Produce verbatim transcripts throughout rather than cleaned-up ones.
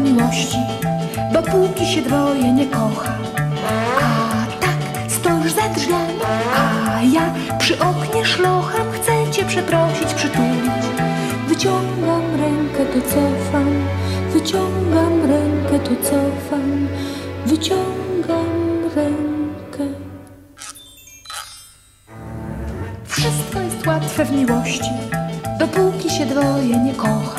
miłości, dopóki się dwoje nie kocha. A tak stoisz za drzwiami, a ja przy oknie szlocham. Chcę cię przeprosić, przytulić. Wyciągam rękę, to cofam. Wyciągam rękę, to cofam. Wyciągam rękę. Wszystko jest łatwe w miłości, dopóki się dwoje nie kocha.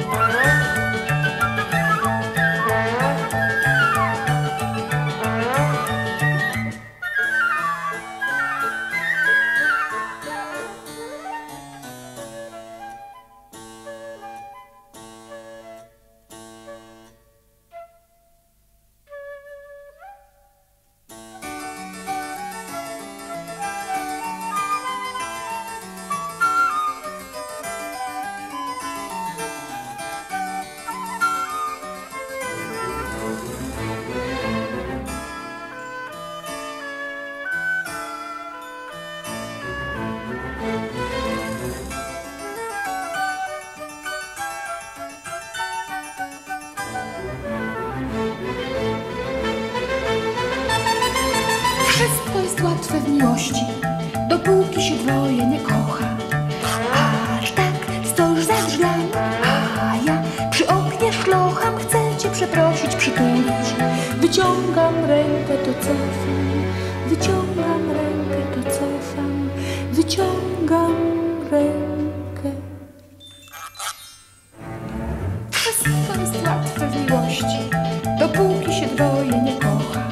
Wszystko jest łatwe w miłości, dopóki się dwoje nie kocha. Aż tak stoisz za drzwiami, a ja przy oknie szlocham. Chcę cię przeprosić, przytulić. Wyciągam rękę, to cofam. Wyciągam rękę, to cofam. Wyciągam rękę. Wszystko jest łatwe w miłości, dopóki się dwoje nie kocha.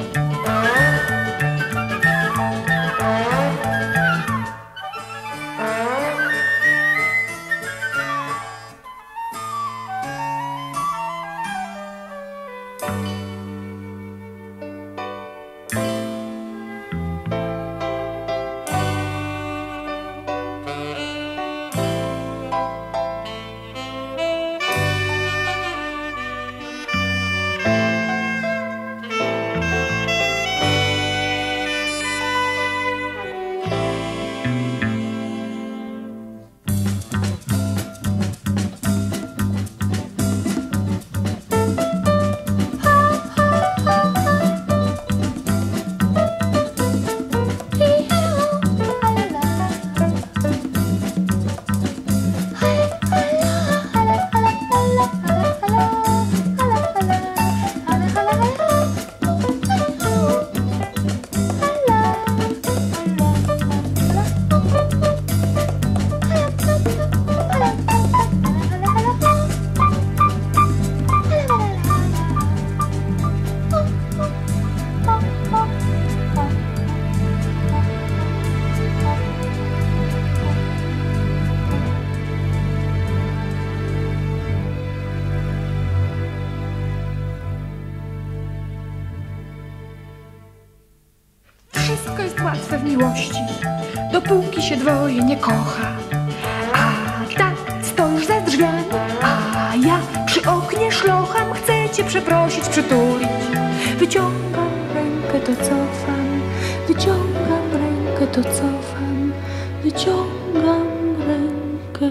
Wszystko jest łatwe w miłości, dopóki się dwoje nie kocha. A tak stoisz za drzwiami, a ja przy oknie szlocham. Chcę cię przeprosić, przytulić. Wyciągam rękę, to cofam. Wyciągam rękę, to cofam. Wyciągam rękę.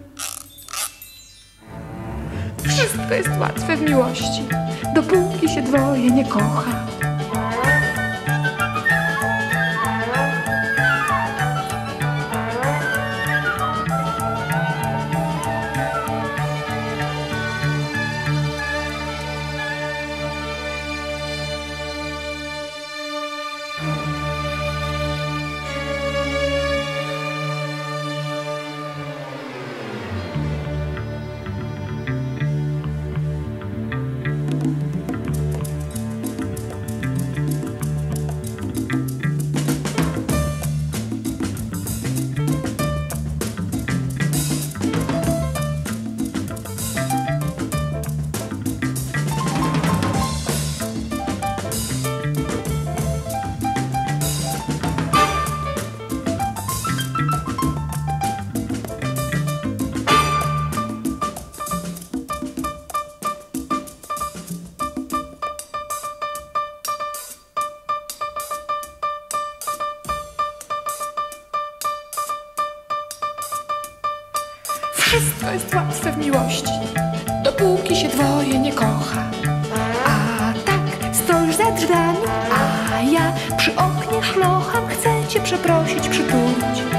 Wszystko jest łatwe w miłości, dopóki się dwoje nie kocha. Wszystko jest łatwe w miłości, dopóki się dwoje nie kocha. A tak stoisz za drzwiami, a ja przy oknie szlocham, chcę cię przeprosić, przytulić.